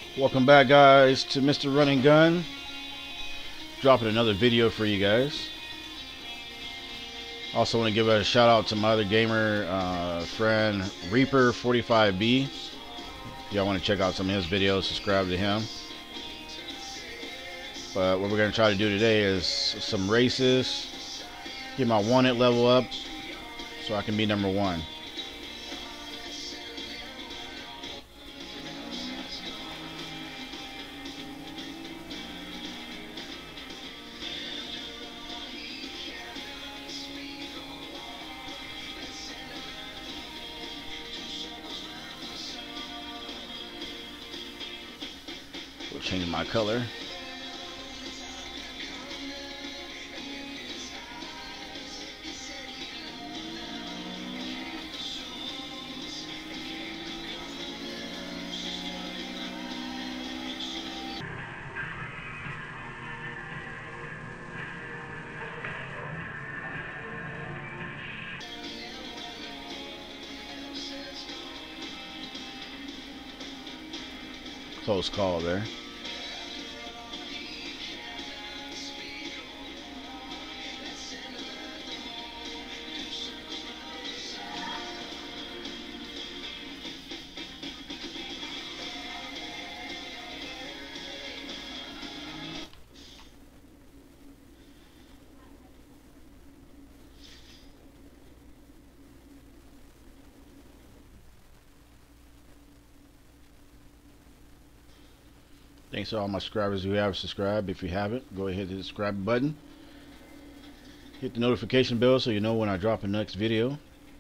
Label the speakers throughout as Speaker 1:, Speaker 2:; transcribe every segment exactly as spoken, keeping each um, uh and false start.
Speaker 1: Welcome back, guys, to Mister Run and Gun. Dropping another video for you guys. Also want to give a shout out to my other gamer uh, friend Reaper forty-five B. If y'all want to check out some of his videos, subscribe to him. But what we're going to try to do today is some races, get my wanted level up so I can be number one. We'll change my color. Close call there. Thanks to all my subscribers who have subscribed. If you haven't, go ahead and hit the subscribe button. Hit the notification bell so you know when I drop the next video.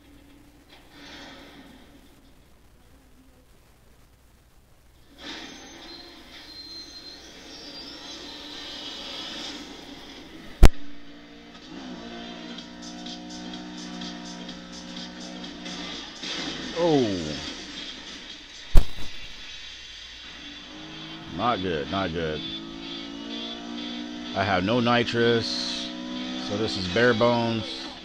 Speaker 1: Oh. Not good, not good. I have no nitrous, so this is bare bones.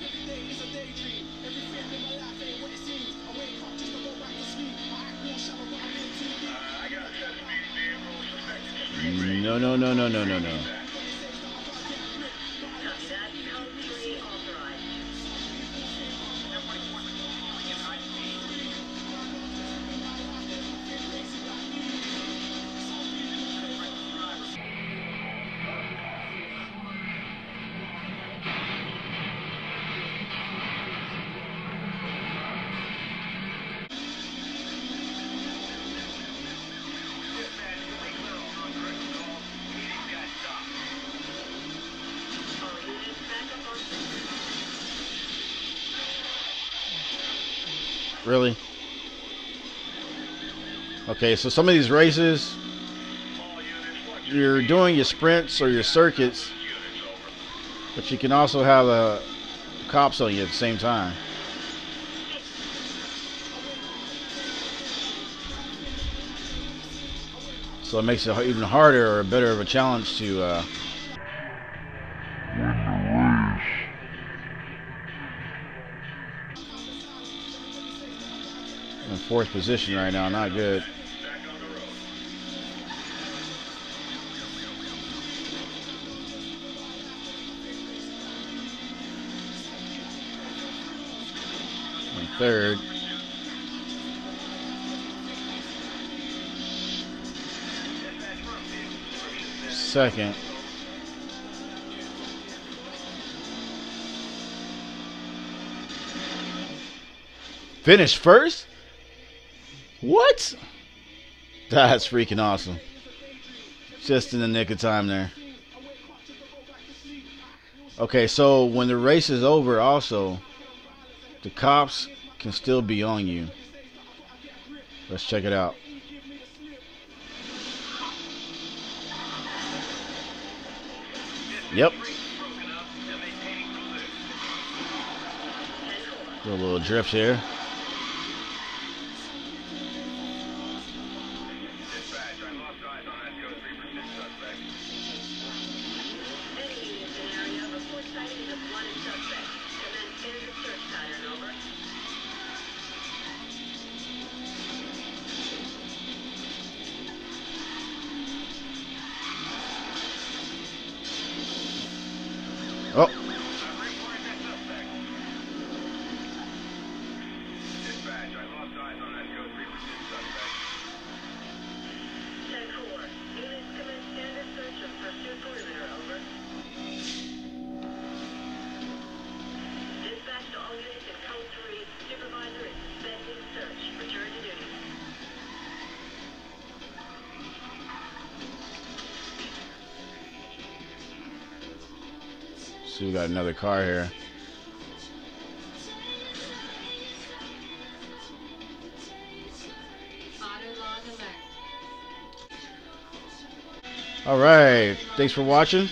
Speaker 1: No, no, no, no, no, no, no. Really? Okay, so some of these races, you're doing your sprints or your circuits, but you can also have a cops on you at the same time. So it makes it even harder or better of a challenge to uh, in fourth position right now, not good. In third. Second. Finish first? What? That's freaking awesome. Just in the nick of time there. Okay, so when the race is over also, the cops can still be on you. Let's check it out. Yep. Do a little drift here. See, we got another car here. All right, thanks for watching.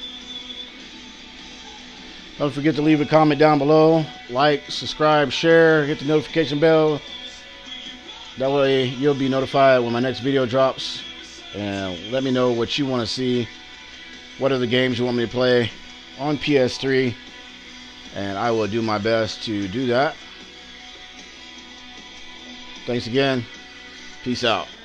Speaker 1: Don't forget to leave a comment down below. Like, subscribe, share, hit the notification bell. That way you'll be notified when my next video drops. And let me know what you want to see. What are the games you want me to play on P S three. And I will do my best to do that. Thanks again. Peace out.